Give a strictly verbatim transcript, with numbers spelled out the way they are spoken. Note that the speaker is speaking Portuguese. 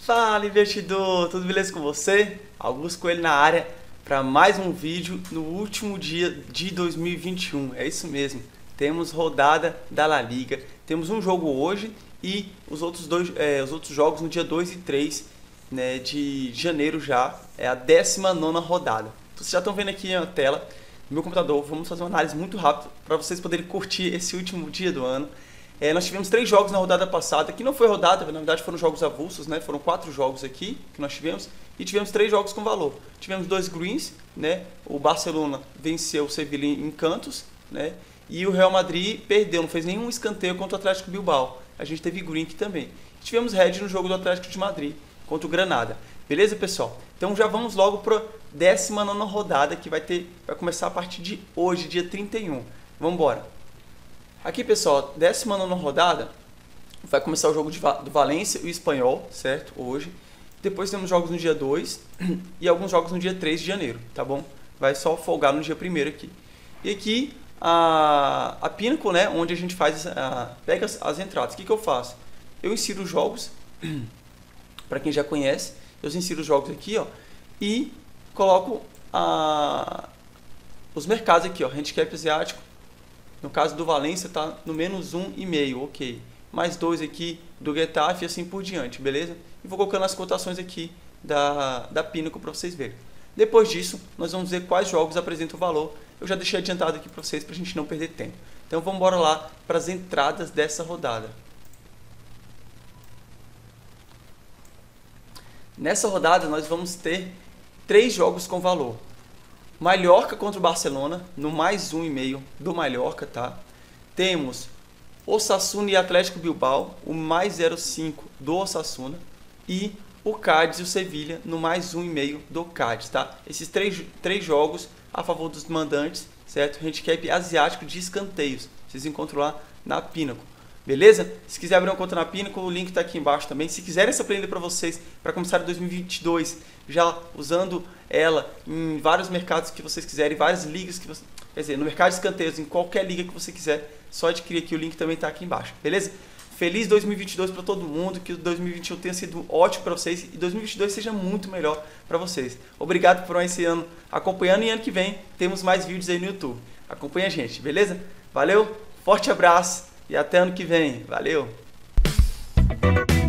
Fala, investidor! Tudo beleza com você? Augusto Coelho na área para mais um vídeo no último dia de dois mil e vinte e um. É isso mesmo, temos rodada da La Liga, temos um jogo hoje e os outros, dois, é, os outros jogos no dia dois e três, né, de janeiro já, é a décima nona rodada. Então, vocês já estão vendo aqui na tela, no meu computador, vamos fazer uma análise muito rápida para vocês poderem curtir esse último dia do ano. É, nós tivemos três jogos na rodada passada, que não foi rodada, na verdade foram jogos avulsos, né? Foram quatro jogos aqui que nós tivemos e tivemos três jogos com valor. Tivemos dois greens, né? O Barcelona venceu o Sevilla em cantos, né? E o Real Madrid perdeu, não fez nenhum escanteio contra o Atlético Bilbao. A gente teve green aqui também. E tivemos red no jogo do Atlético de Madrid contra o Granada. Beleza, pessoal? Então já vamos logo para a décima nona rodada, que vai, ter, vai começar a partir de hoje, dia trinta e um. Vamos embora. Aqui, pessoal, décima nona rodada, vai começar o jogo de, do Valência e o Espanhol, certo? Hoje. Depois temos jogos no dia dois e alguns jogos no dia três de janeiro, tá bom? Vai só folgar no dia primeiro aqui. E aqui, a, a Pinnacle, né, onde a gente faz, a, pega as, as entradas. O que, que eu faço? Eu insiro os jogos, para quem já conhece, eu insiro os jogos aqui, ó, e coloco a, os mercados aqui, ó, handicap asiático. No caso do Valência está no menos um e meio, ok. Mais dois aqui do Getafe e assim por diante, beleza? E vou colocando as cotações aqui da, da Pinnacle para vocês verem. Depois disso, nós vamos ver quais jogos apresentam o valor. Eu já deixei adiantado aqui para vocês para a gente não perder tempo. Então vamos embora lá para as entradas dessa rodada. Nessa rodada nós vamos ter três jogos com valor. Mallorca contra o Barcelona, no mais um e meio do Mallorca, tá? Temos Osasuna e Atlético Bilbao, o mais zero vírgula cinco do Osasuna. E o Cádiz e o Sevilla, no mais um e meio do Cádiz, tá? Esses três, três jogos a favor dos mandantes, certo? Handicap asiático de escanteios. Vocês encontram lá na Pinnacle. Beleza? Se quiser abrir uma conta na Pinnacle, o link está aqui embaixo também. Se quiserem essa planilha para vocês, para começar em dois mil e vinte e dois, já usando ela em vários mercados que vocês quiserem, várias ligas que você... Quer dizer, no mercado de escanteios, em qualquer liga que você quiser, só adquirir aqui, o link também está aqui embaixo. Beleza? Feliz dois mil e vinte e dois para todo mundo, que o dois mil e vinte e um tenha sido ótimo para vocês e dois mil e vinte e dois seja muito melhor para vocês. Obrigado por esse ano acompanhando e ano que vem temos mais vídeos aí no YouTube. Acompanha a gente, beleza? Valeu, forte abraço! E até ano que vem. Valeu!